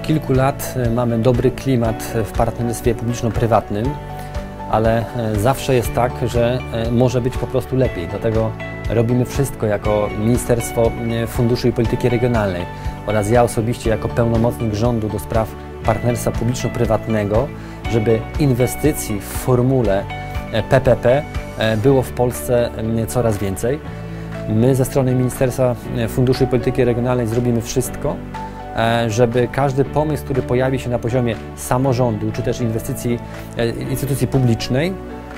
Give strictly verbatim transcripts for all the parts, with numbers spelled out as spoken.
kilku lat mamy dobry klimat w partnerstwie publiczno-prywatnym, ale zawsze jest tak, że może być po prostu lepiej. Dlatego robimy wszystko jako Ministerstwo Funduszy i Polityki Regionalnej oraz ja osobiście jako pełnomocnik rządu do spraw partnerstwa publiczno-prywatnego, żeby inwestycji w formule P P P było w Polsce coraz więcej. My ze strony Ministerstwa Funduszy i Polityki Regionalnej zrobimy wszystko, żeby każdy pomysł, który pojawi się na poziomie samorządu czy też inwestycji, instytucji publicznej,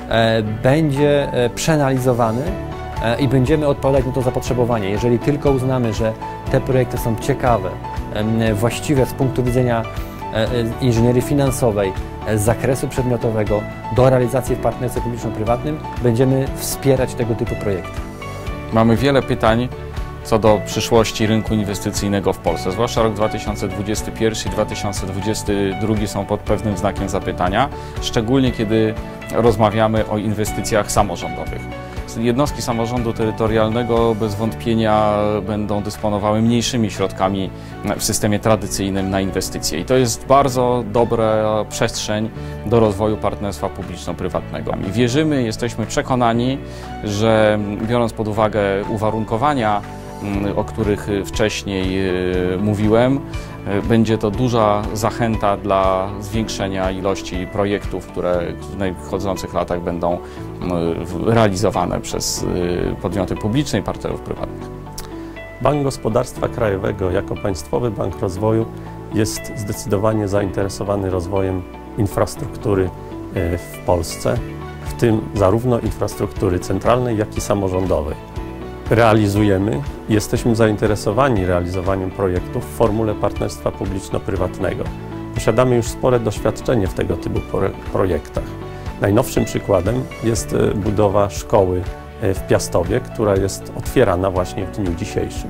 będzie przeanalizowany i będziemy odpowiadać na to zapotrzebowanie. Jeżeli tylko uznamy, że te projekty są ciekawe, właściwe z punktu widzenia inżynierii finansowej, z zakresu przedmiotowego do realizacji w partnerstwie publiczno-prywatnym, będziemy wspierać tego typu projekty. Mamy wiele pytań co do przyszłości rynku inwestycyjnego w Polsce. Zwłaszcza rok dwa tysiące dwudziesty pierwszy i dwa tysiące dwudziesty drugi są pod pewnym znakiem zapytania, szczególnie kiedy rozmawiamy o inwestycjach samorządowych. Jednostki samorządu terytorialnego bez wątpienia będą dysponowały mniejszymi środkami w systemie tradycyjnym na inwestycje i to jest bardzo dobra przestrzeń do rozwoju partnerstwa publiczno-prywatnego. I wierzymy, jesteśmy przekonani, że biorąc pod uwagę uwarunkowania, o których wcześniej mówiłem, będzie to duża zachęta dla zwiększenia ilości projektów, które w nadchodzących latach będą realizowane przez podmioty publiczne i partnerów prywatnych. Bank Gospodarstwa Krajowego jako Państwowy Bank Rozwoju jest zdecydowanie zainteresowany rozwojem infrastruktury w Polsce, w tym zarówno infrastruktury centralnej, jak i samorządowej. Realizujemy i jesteśmy zainteresowani realizowaniem projektów w formule partnerstwa publiczno-prywatnego. Posiadamy już spore doświadczenie w tego typu projektach. Najnowszym przykładem jest budowa szkoły w Piastowie, która jest otwierana właśnie w dniu dzisiejszym.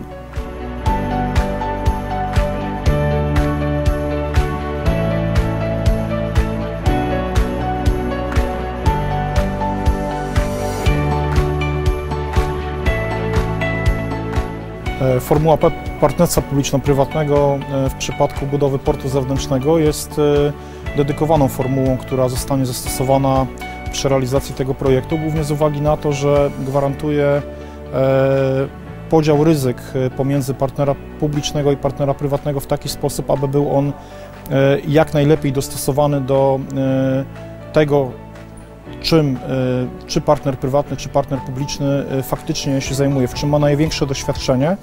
Formuła partnerstwa publiczno-prywatnego w przypadku budowy portu zewnętrznego jest dedykowaną formułą, która zostanie zastosowana przy realizacji tego projektu, głównie z uwagi na to, że gwarantuje podział ryzyk pomiędzy partnera publicznego i partnera prywatnego w taki sposób, aby był on jak najlepiej dostosowany do tego, czym czy partner prywatny, czy partner publiczny faktycznie się zajmuje, w czym ma największe doświadczenie.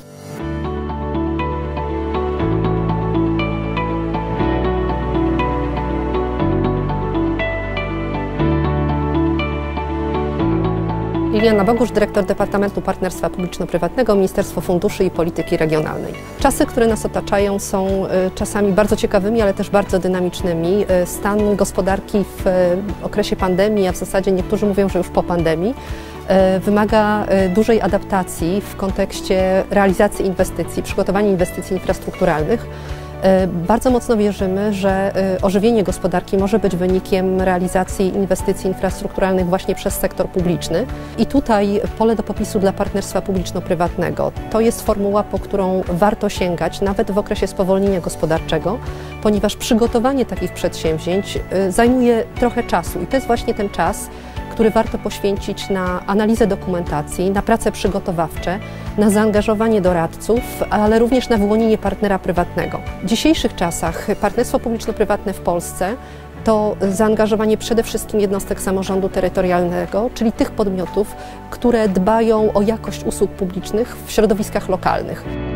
Liliana Bogusz, dyrektor Departamentu Partnerstwa Publiczno-Prywatnego, Ministerstwo Funduszy i Polityki Regionalnej. Czasy, które nas otaczają, są czasami bardzo ciekawymi, ale też bardzo dynamicznymi. Stan gospodarki w okresie pandemii, a w zasadzie niektórzy mówią, że już po pandemii, wymaga dużej adaptacji w kontekście realizacji inwestycji, przygotowania inwestycji infrastrukturalnych. Bardzo mocno wierzymy, że ożywienie gospodarki może być wynikiem realizacji inwestycji infrastrukturalnych właśnie przez sektor publiczny. I tutaj pole do popisu dla partnerstwa publiczno-prywatnego to jest formuła, po którą warto sięgać nawet w okresie spowolnienia gospodarczego, ponieważ przygotowanie takich przedsięwzięć zajmuje trochę czasu i to jest właśnie ten czas, który warto poświęcić na analizę dokumentacji, na prace przygotowawcze, na zaangażowanie doradców, ale również na wyłonienie partnera prywatnego. W dzisiejszych czasach partnerstwo publiczno-prywatne w Polsce to zaangażowanie przede wszystkim jednostek samorządu terytorialnego, czyli tych podmiotów, które dbają o jakość usług publicznych w środowiskach lokalnych.